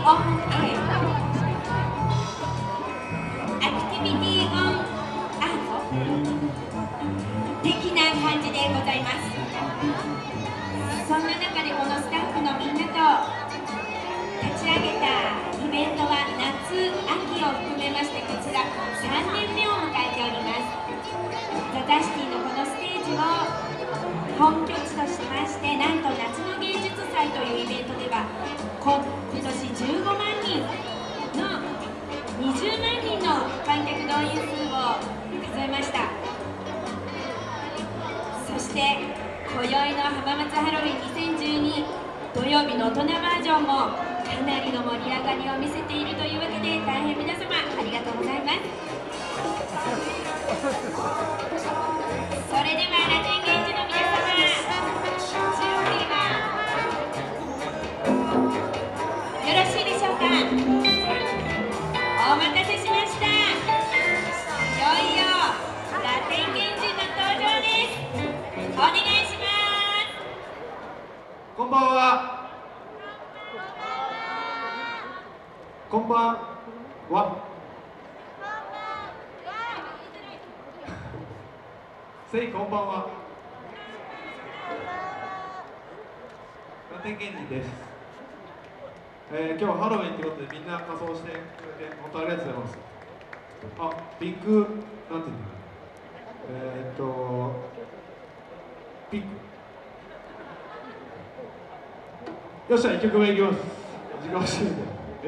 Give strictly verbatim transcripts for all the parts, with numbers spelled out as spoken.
on air. Activity on art 的な感じでございます。そんな中でこのスタッフのみんなと立ち上げたイベントは夏、秋を含めましてこちらさんねんめを迎えております。ザ・ザ・シティのこのステージを本拠地としまして、なんと夏の芸術祭というイベントではこ今年じゅうごまんにんのにじゅうまんにんの観客動員数を数えました。そして今宵の浜松ハロウィンにせんじゅうに土曜日の大人バージョンもかなりの盛り上がりを見せているというわけで、大変皆様ありがとうございます。それではラテンゲージの皆様、準備はよろしいでしょうか。お待たせしました。いよいよラテンゲージの登場です。お願いします。 こんばんは。こんばんは。せい、こんばんは。ラテンゲンジです。えー、今日はハロウィンということでみんな仮装してくれて本当ありがとうございます。あ、ピンク、なんていうの、えー、っとピンク。よっしゃ、いっきょくめいきます。時間をしてみて。はい。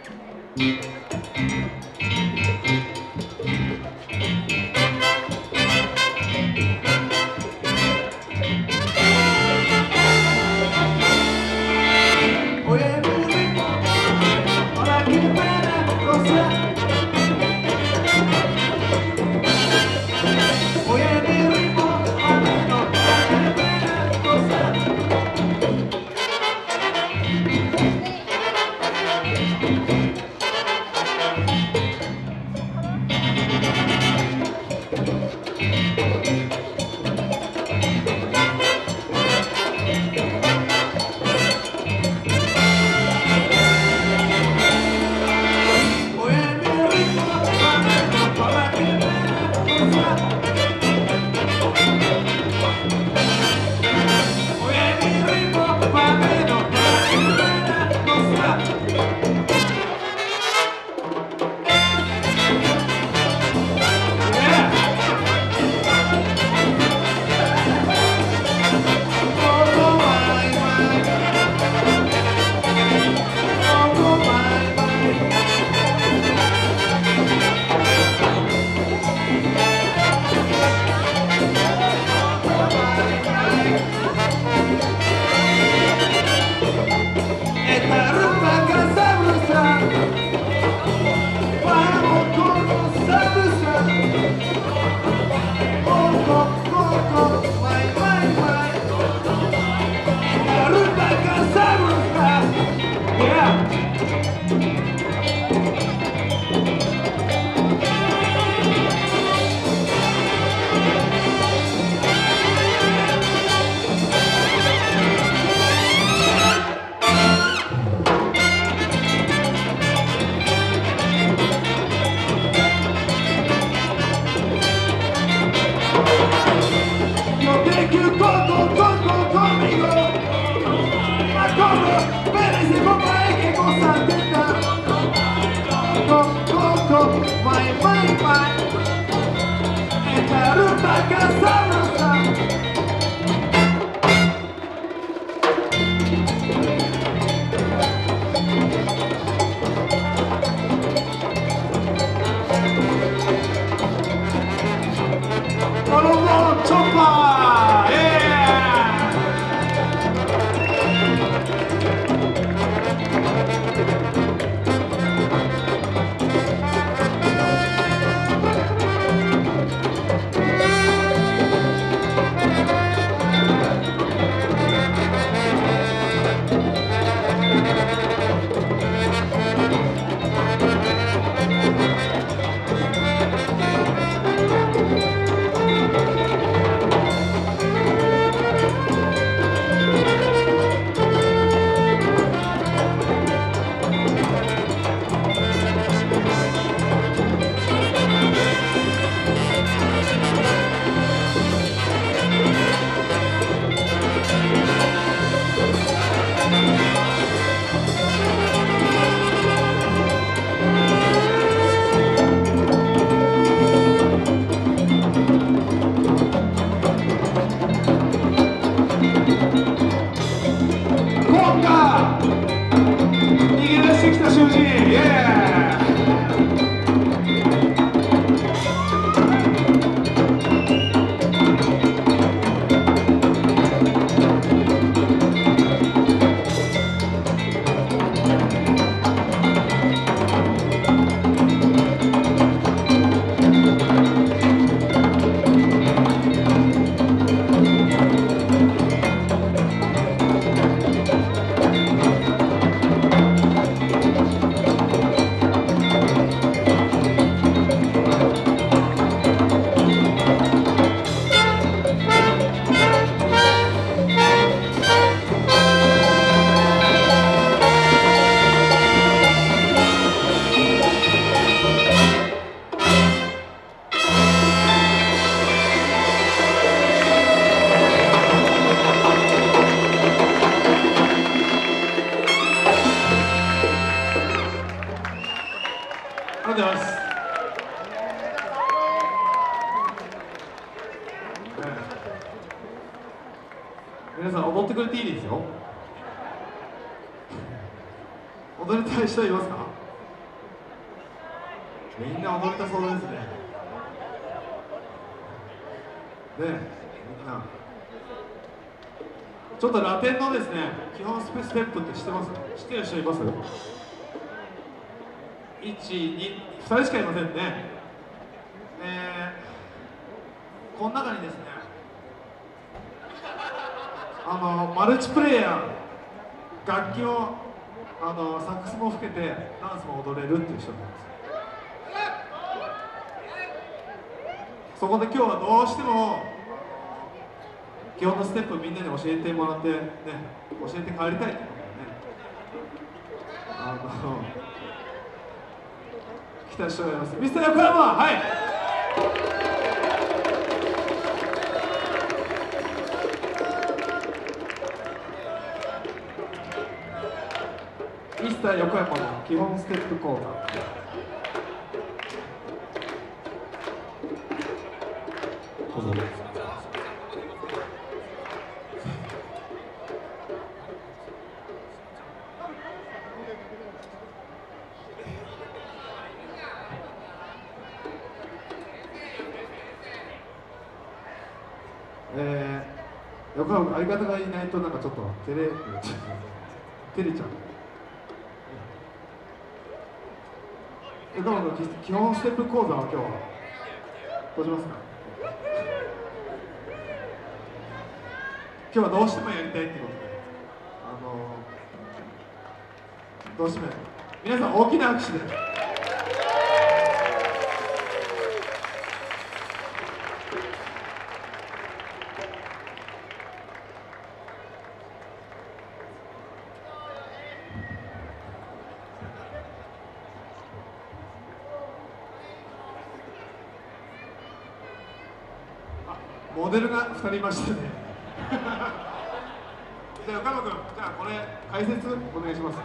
皆さん踊ってくれていいですよ。踊りたい人いますか？ みんな踊りたそうですね。ねえ、みんなちょっとラテンのですね、基本ステップって知ってます？知ってる人います？いち、に、ふたりしかいませんね。えー、この中にですね、あのマルチプレイヤー、楽器をあのサックスも吹けてダンスも踊れるっていう人なんです。そこで今日はどうしても基本のステップみんなに教えてもらってね、教えて帰りたいってことでね、あの来た人がいます。ミスター横山、はい。ミスター横山の基本ステップ講座。どうぞ。えー、横山、相方がいないとなんかちょっと照れ照れちゃう。横山の基本ステップ講座は今日はどうしますか？今日はどうしてもやりたいってことで、あのー、どうしてもやる。皆さん大きな拍手で。モデルがふたりいましたね。じゃあ横山君、じゃあこれ解説お願いします。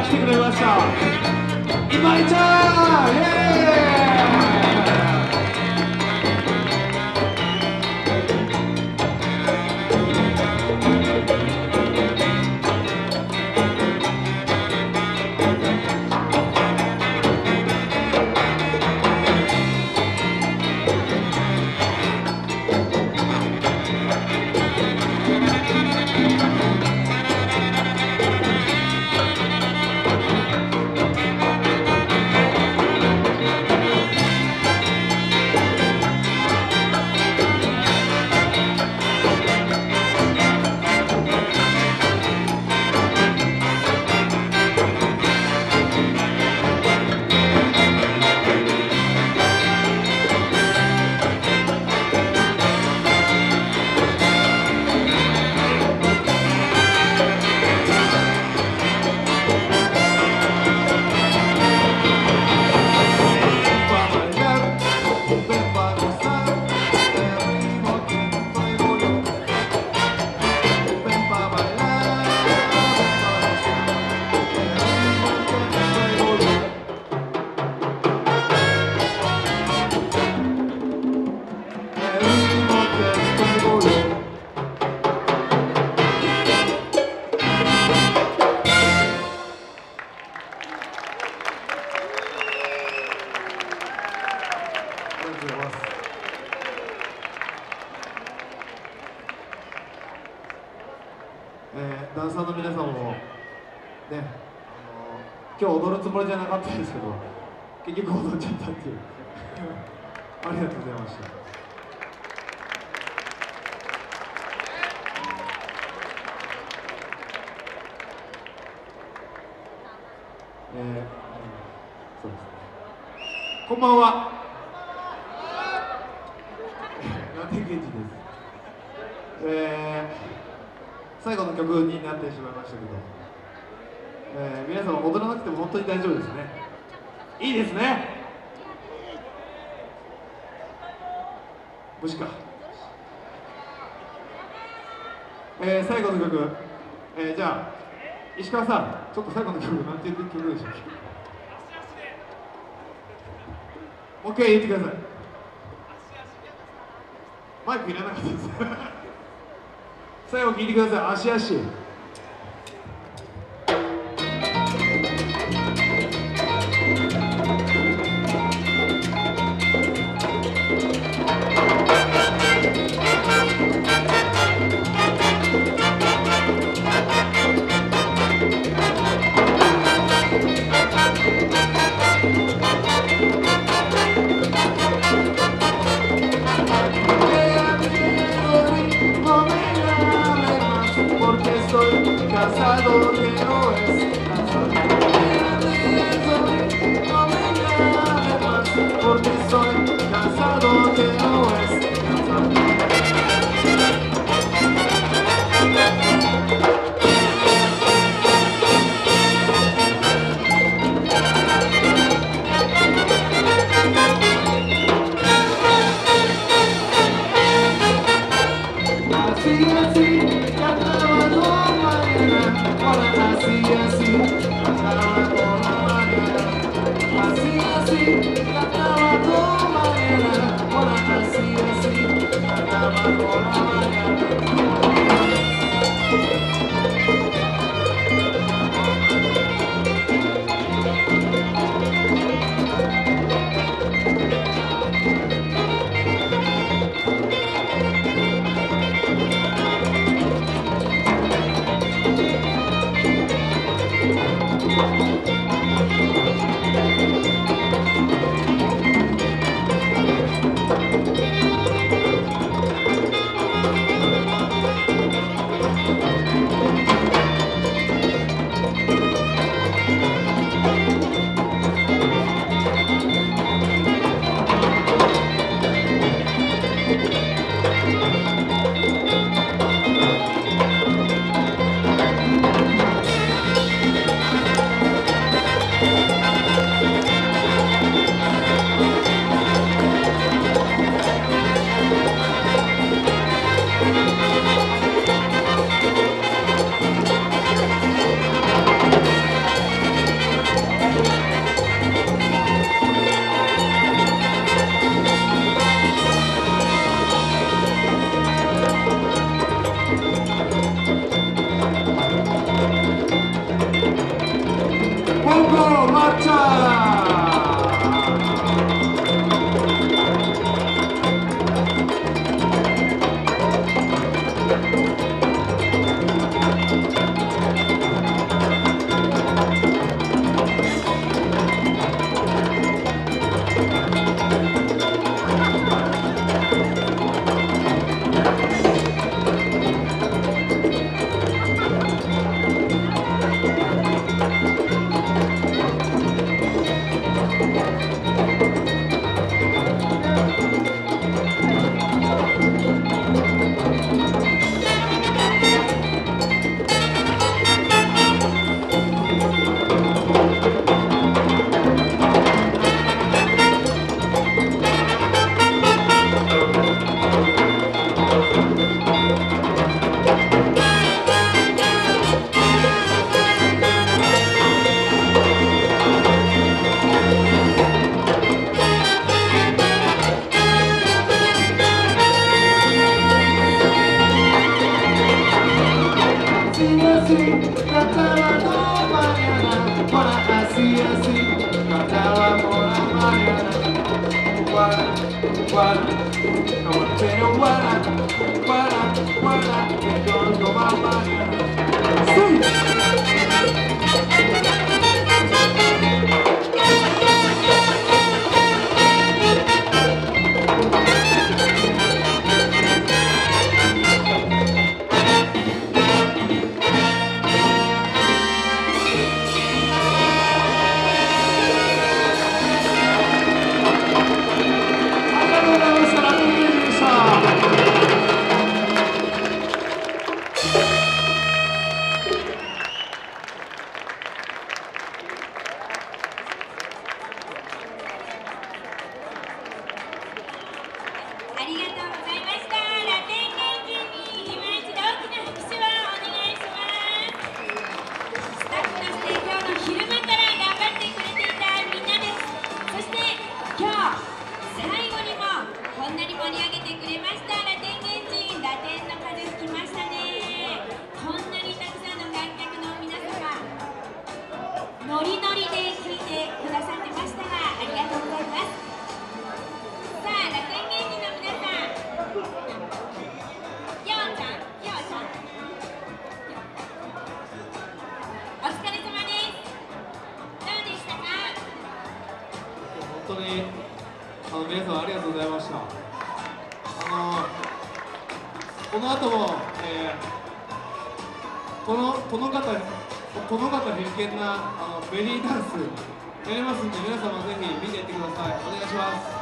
来てくれました。今井ちゃん、イエえー、ダンサーの皆さんもね、あの今日踊るつもりじゃなかったんですけど、結局踊っちゃったっていうありがとうございました。えー、そうですね。こんばんは。なんて元気です。えー最後の曲になってしまいましたけど、えー、皆さん踊らなくても本当に大丈夫ですね。いいですね。無事か。えー、最後の曲、えー、じゃあ石川さん、ちょっと最後の曲なんていう曲でしょうか。もう一回言ってください。マイクいらなかったです最後聞いてください。足足。Casado que no es casado. No me llame más porque soy casado que no es casado. Así, así, cantaba todo mañana. Ahora así, así, cantaba por la mañana. Así, así, cantaba todo mañana. Ahora así, así, cantaba por la mañana. Thank you. así, cantaba todo mañana, hola, así, así, cantaba por la mañana. Guara, guara, no, pero guara, guara, guara, que yo no va mañana. ありがとうございました。ラテン芸人に今一度大きな拍手をお願いします。スタッフとして今日の昼間から頑張ってくれていたみんなです。そして今日最後にもこんなに盛り上げてくれましたラテン芸人、ラテンの数つきましたね。こんなにたくさんの観客の皆様、ノリノリで聴いてくださってましたが、ありがとうございます。さあ、ラテン芸人の皆さん、きょうちゃん、きょうちゃん、お疲れ様です。どうでしたか？ 本当にあの皆さんありがとうございました。あのこの後も、えー、このこの方この方必見なあのベリーダンスやりますんで、皆様ぜひ見ていってください。お願いします。